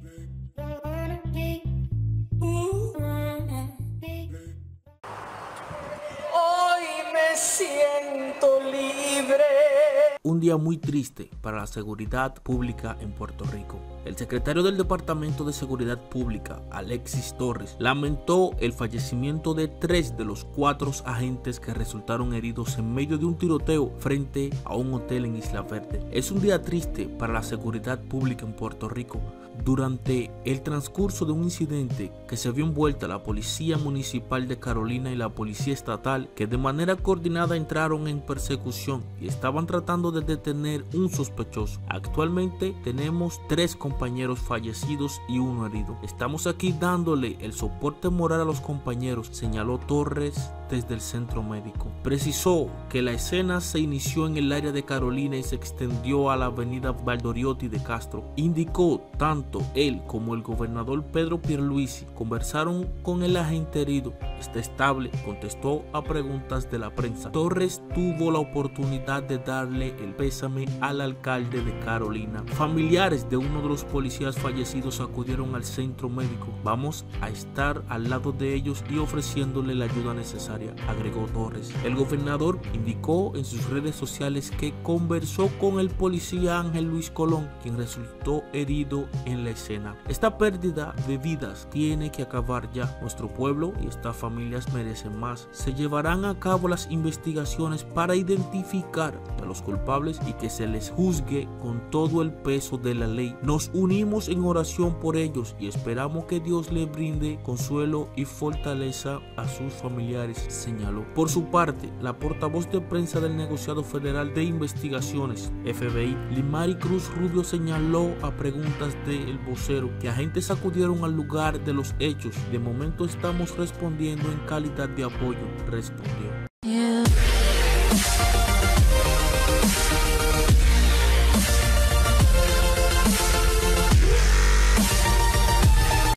Hoy me siento libre. Un día muy triste para la seguridad pública en Puerto Rico. El secretario del Departamento de Seguridad Pública, Alexis Torres, lamentó el fallecimiento de 3 de los 4 agentes que resultaron heridos en medio de un tiroteo frente a un hotel en Isla Verde. Es un día triste para la seguridad pública en Puerto Rico. Durante el transcurso de un incidente que se vio envuelta la Policía Municipal de Carolina y la Policía Estatal, que de manera coordinada entraron en persecución y estaban tratando de detener un sospechoso. Actualmente tenemos 3 compañeros fallecidos y 1 herido. Estamos aquí dándole el soporte moral a los compañeros, señaló Torres desde el centro médico. Precisó que la escena se inició en el área de Carolina y se extendió a la avenida Valdoriotti de Castro. Indicó tanto él como el gobernador Pedro Pierluisi conversaron con el agente herido. Está estable, contestó a preguntas de la prensa. Torres tuvo la oportunidad de darle el pésame al alcalde de Carolina. Familiares de uno de los policías fallecidos acudieron al centro médico. Vamos a estar al lado de ellos y ofreciéndole la ayuda necesaria, agregó Torres. El gobernador indicó en sus redes sociales que conversó con el policía Ángel Luis Colón, quien resultó herido en la escena. Esta pérdida de vidas tiene que acabar ya. Nuestro pueblo y estas familias merecen más. Se llevarán a cabo las investigaciones para identificar a los culpables y que se les juzgue con todo el peso de la ley. Nos unimos en oración por ellos y esperamos que Dios les brinde consuelo y fortaleza a sus familiares, señaló. Por su parte, la portavoz de prensa del Negociado Federal de Investigaciones, FBI, Limari Cruz Rubio, señaló a preguntas del vocero que agentes acudieron al lugar de los hechos. De momento estamos respondiendo en calidad de apoyo, respondió.